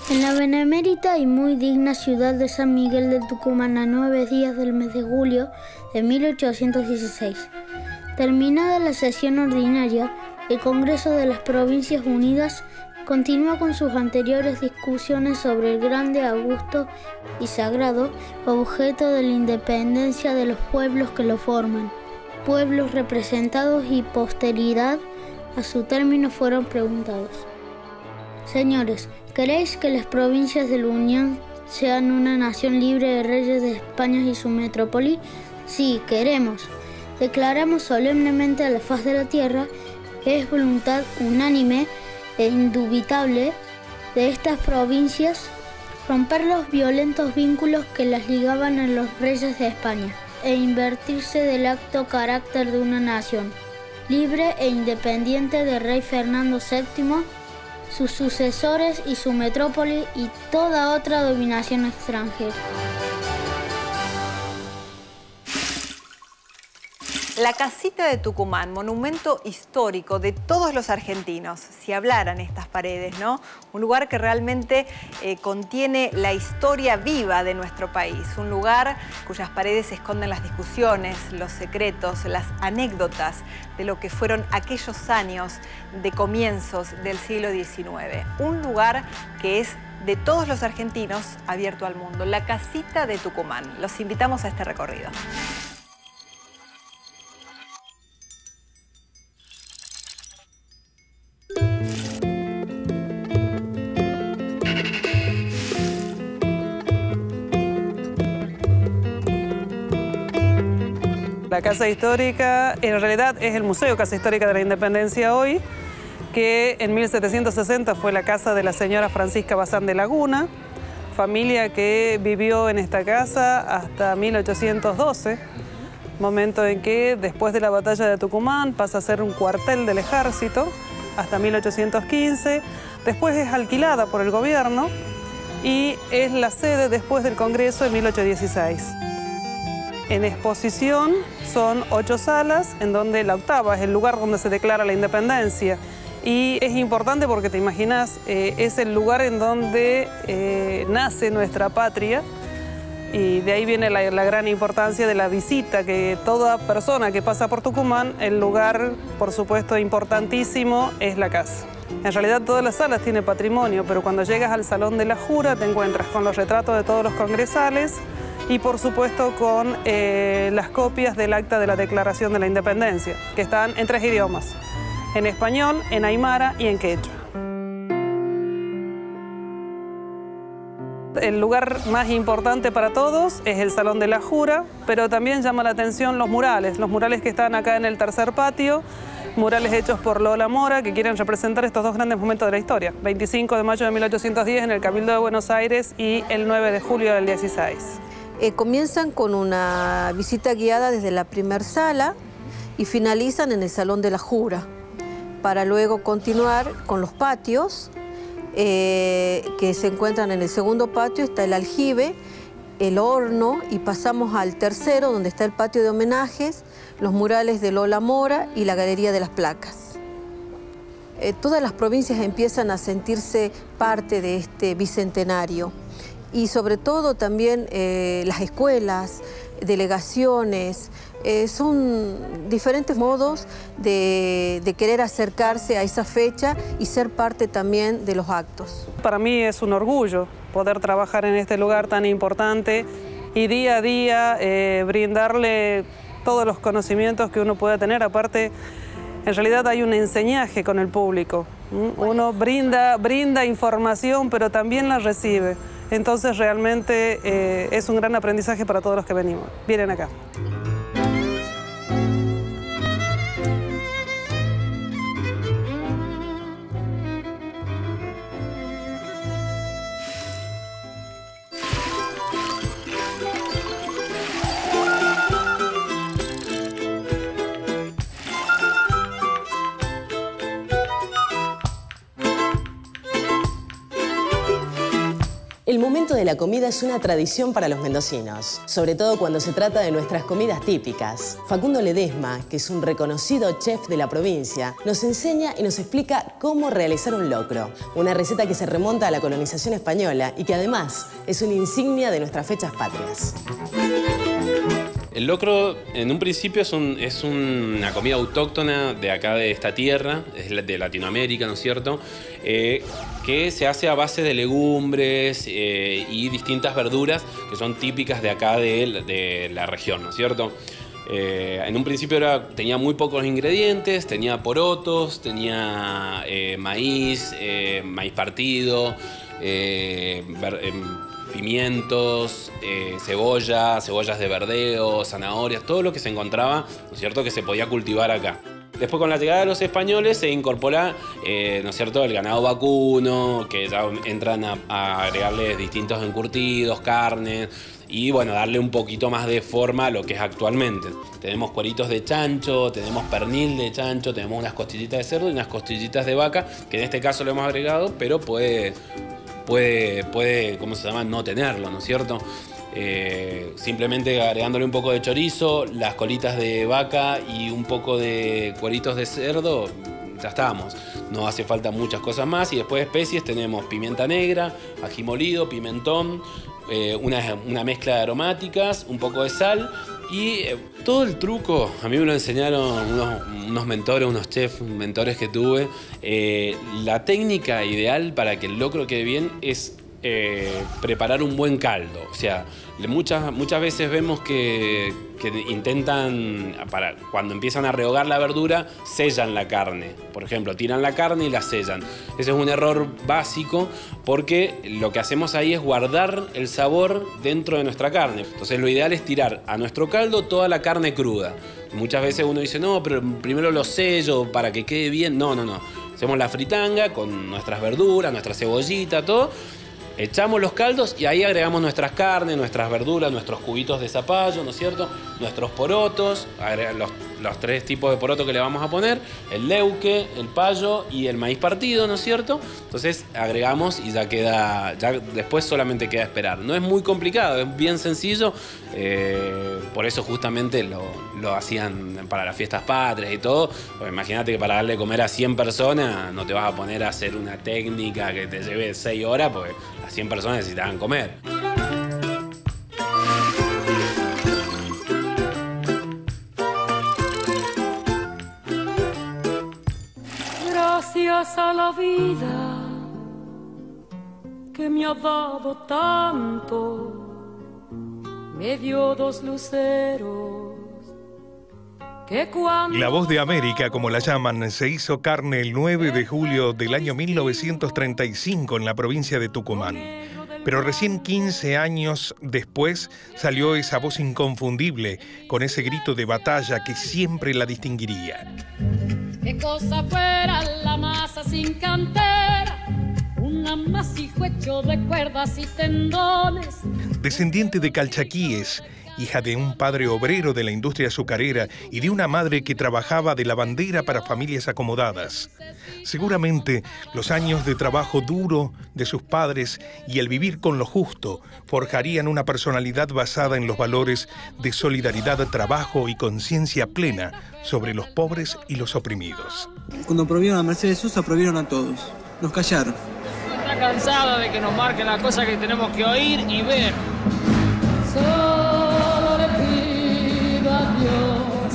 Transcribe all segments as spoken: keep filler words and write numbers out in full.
En la benemérita y muy digna ciudad de San Miguel de Tucumán, a nueve días del mes de julio de mil ochocientos dieciséis. Terminada la sesión ordinaria, el Congreso de las Provincias Unidas continúa con sus anteriores discusiones sobre el grande, augusto y sagrado objeto de la independencia de los pueblos que lo forman. Pueblos representados y posteridad a su término fueron preguntados: señores, ¿queréis que las provincias de la Unión sean una nación libre de reyes de España y su metrópoli? Sí, queremos. Declaramos solemnemente a la faz de la tierra que es voluntad unánime e indubitable de estas provincias romper los violentos vínculos que las ligaban a los reyes de España e invertirse del acto carácter de una nación libre e independiente del rey Fernando séptimo, sus sucesores y su metrópoli y toda otra dominación extranjera. La casita de Tucumán, monumento histórico de todos los argentinos, si hablaran estas paredes, ¿no? Un lugar que realmente eh, contiene la historia viva de nuestro país, un lugar cuyas paredes esconden las discusiones, los secretos, las anécdotas de lo que fueron aquellos años de comienzos del siglo diecinueve. Un lugar que es de todos los argentinos abierto al mundo, la casita de Tucumán. Los invitamos a este recorrido. La Casa Histórica, en realidad, es el Museo Casa Histórica de la Independencia hoy, que en mil setecientos sesenta fue la casa de la señora Francisca Bazán de Laguna, familia que vivió en esta casa hasta mil ochocientos doce, momento en que, después de la batalla de Tucumán, pasa a ser un cuartel del ejército hasta mil ochocientos quince, después es alquilada por el gobierno y es la sede después del Congreso de mil ochocientos dieciséis. En exposición son ocho salas, en donde la octava es el lugar donde se declara la independencia. Y es importante porque, te imaginas, eh, es el lugar en donde eh, nace nuestra patria. Y de ahí viene la, la gran importancia de la visita, que toda persona que pasa por Tucumán, el lugar, por supuesto, importantísimo es la casa. En realidad todas las salas tienen patrimonio, pero cuando llegas al Salón de la Jura te encuentras con los retratos de todos los congresales, y por supuesto con eh, las copias del acta de la Declaración de la Independencia, que están en tres idiomas: en español, en aymara y en quechua. El lugar más importante para todos es el Salón de la Jura, pero también llama la atención los murales, los murales que están acá en el tercer patio, murales hechos por Lola Mora, que quieren representar estos dos grandes momentos de la historia: veinticinco de mayo de mil ochocientos diez en el Cabildo de Buenos Aires y el nueve de julio del dieciséis. Eh, comienzan con una visita guiada desde la primer sala y finalizan en el Salón de la Jura, para luego continuar con los patios, eh, que se encuentran en el segundo patio. Está el aljibe, el horno, y pasamos al tercero, donde está el patio de homenajes, los murales de Lola Mora y la Galería de las Placas. Eh, todas las provincias empiezan a sentirse parte de este bicentenario. Y sobre todo también eh, las escuelas, delegaciones, eh, son diferentes modos de, de querer acercarse a esa fecha y ser parte también de los actos. Para mí es un orgullo poder trabajar en este lugar tan importante y día a día eh, brindarle todos los conocimientos que uno pueda tener. Aparte, en realidad hay un enseñaje con el público. Uno brinda, brinda información, pero también la recibe. Entonces realmente eh, es un gran aprendizaje para todos los que venimos, vienen acá. El momento momento de la comida es una tradición para los mendocinos, sobre todo cuando se trata de nuestras comidas típicas. Facundo Ledesma, que es un reconocido chef de la provincia, nos enseña y nos explica cómo realizar un locro, una receta que se remonta a la colonización española y que además es una insignia de nuestras fechas patrias. El locro, en un principio, es, un, es una comida autóctona de acá, de esta tierra, es de Latinoamérica, ¿no es cierto?, eh, que se hace a base de legumbres eh, y distintas verduras que son típicas de acá, de, de la región, ¿no es cierto? Eh, en un principio era, tenía muy pocos ingredientes, tenía porotos, tenía eh, maíz, eh, maíz partido, eh, ver, eh, pimientos, eh, cebolla, cebollas de verdeo, zanahorias, todo lo que se encontraba, ¿no es cierto?, que se podía cultivar acá. Después, con la llegada de los españoles, se incorpora, eh, ¿no es cierto?, el ganado vacuno, que ya entran a, a agregarle distintos encurtidos, carnes, y bueno, darle un poquito más de forma a lo que es actualmente. Tenemos cueritos de chancho, tenemos pernil de chancho, tenemos unas costillitas de cerdo y unas costillitas de vaca, que en este caso lo hemos agregado, pero puede... Puede, puede, ¿cómo se llama?, no tenerlo, ¿no es cierto? Eh, simplemente agregándole un poco de chorizo, las colitas de vaca y un poco de cueritos de cerdo, ya estamos. No hace falta muchas cosas más. Y después de especies tenemos pimienta negra, ají molido, pimentón, eh, una, una mezcla de aromáticas, un poco de sal. Y eh, todo el truco, a mí me lo enseñaron unos, unos mentores, unos chefs, mentores que tuve. Eh, la técnica ideal para que el locro quede bien es eh, preparar un buen caldo. O sea, muchas, muchas veces vemos que, que intentan, para, cuando empiezan a rehogar la verdura, sellan la carne. Por ejemplo, tiran la carne y la sellan. Ese es un error básico, porque lo que hacemos ahí es guardar el sabor dentro de nuestra carne. Entonces lo ideal es tirar a nuestro caldo toda la carne cruda. Muchas veces uno dice, no, pero primero lo sello para que quede bien. No, no, no. Hacemos la fritanga con nuestras verduras, nuestra cebollita, todo. Echamos los caldos y ahí agregamos nuestras carnes, nuestras verduras, nuestros cubitos de zapallo, ¿no es cierto?, nuestros porotos, los, los tres tipos de porotos que le vamos a poner, el leuque, el payo y el maíz partido, ¿no es cierto? Entonces agregamos y ya queda, ya después solamente queda esperar. No es muy complicado, es bien sencillo, eh, por eso justamente lo, lo hacían para las fiestas patrias y todo. Pues imagínate que para darle de comer a cien personas no te vas a poner a hacer una técnica que te lleve seis horas, porque las cien personas necesitaban comer. Gracias a la vida que me ha dado tanto, me dio dos luceros que cuando... La Voz de América, como la llaman, se hizo carne el nueve de julio del año mil novecientos treinta y cinco en la provincia de Tucumán. Pero recién quince años después salió esa voz inconfundible, con ese grito de batalla que siempre la distinguiría. Qué cosa fuera la masa sin cantera, un amasijo hecho de cuerdas y tendones. Descendiente de calchaquíes, hija de un padre obrero de la industria azucarera y de una madre que trabajaba de lavandera para familias acomodadas. Seguramente los años de trabajo duro de sus padres y el vivir con lo justo forjarían una personalidad basada en los valores de solidaridad, trabajo y conciencia plena sobre los pobres y los oprimidos. Cuando prohibieron a Mercedes Sosa, prohibieron a todos. Nos callaron. Está cansada de que nos marquen las cosas que tenemos que oír y ver. Solo le pido a Dios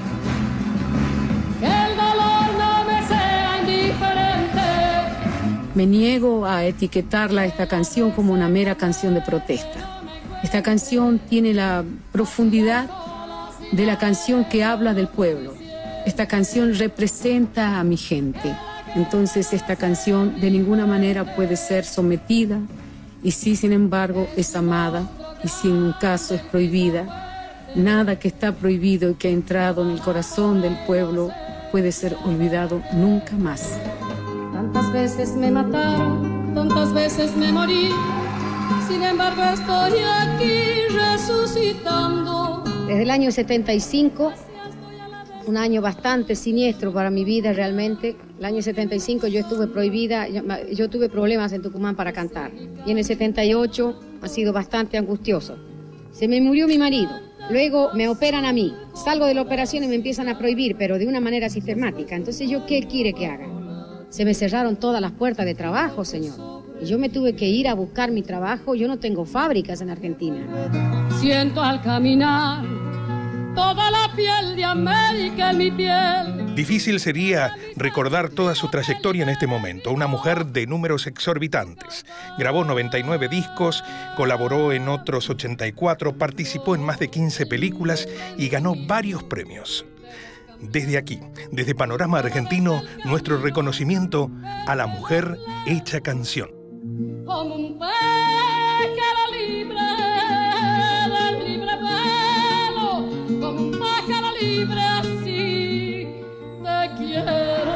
que el dolor no me sea indiferente. Me niego a etiquetarla, esta canción, como una mera canción de protesta. Esta canción tiene la profundidad de la canción que habla del pueblo. Esta canción representa a mi gente. Entonces esta canción de ninguna manera puede ser sometida, y sí, sin embargo, es amada, y si en un caso es prohibida. Nada que está prohibido y que ha entrado en el corazón del pueblo puede ser olvidado nunca más. Tantas veces me mataron, tantas veces me morí, sin embargo estoy aquí resucitando. Desde el año setenta y cinco un año bastante siniestro para mi vida realmente. El año setenta y cinco yo estuve prohibida, yo, yo tuve problemas en Tucumán para cantar. Y en el setenta y ocho ha sido bastante angustioso. Se me murió mi marido, luego me operan a mí. Salgo de la operación y me empiezan a prohibir, pero de una manera sistemática. Entonces, ¿yo qué quiere que haga? Se me cerraron todas las puertas de trabajo, señor. Y yo me tuve que ir a buscar mi trabajo. Yo no tengo fábricas en Argentina. Siento al caminar toda la piel de América en mi piel. Difícil sería recordar toda su trayectoria en este momento. Una mujer de números exorbitantes. Grabó noventa y nueve discos, colaboró en otros ochenta y cuatro, participó en más de quince películas y ganó varios premios. Desde aquí, desde Panorama Argentino, nuestro reconocimiento a la mujer hecha canción. Como un pájaro libre del libre vuelo, como un pájaro libre así te quiero.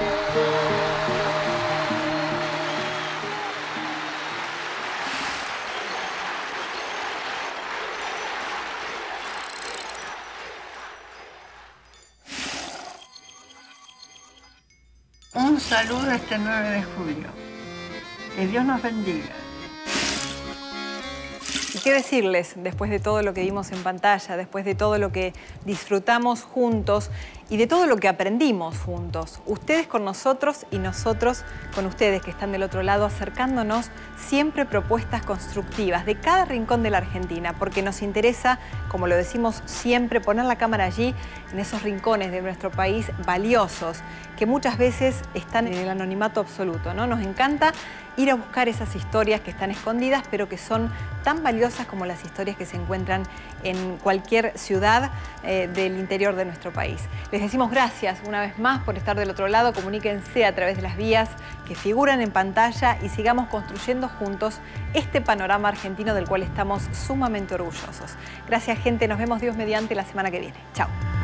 Un saludo este nueve de julio. Que Dios nos bendiga. ¿Y qué decirles después de todo lo que vimos en pantalla, después de todo lo que disfrutamos juntos y de todo lo que aprendimos juntos? Ustedes con nosotros y nosotros con ustedes que están del otro lado, acercándonos siempre propuestas constructivas de cada rincón de la Argentina, porque nos interesa, como lo decimos siempre, poner la cámara allí, en esos rincones de nuestro país valiosos, que muchas veces están en el anonimato absoluto, ¿no? Nos encanta ir a buscar esas historias que están escondidas, pero que son tan valiosas como las historias que se encuentran en cualquier ciudad eh, del interior de nuestro país. Les decimos gracias una vez más por estar del otro lado. Comuníquense a través de las vías que figuran en pantalla y sigamos construyendo juntos este panorama argentino del cual estamos sumamente orgullosos. Gracias, gente. Nos vemos Dios mediante la semana que viene. Chao.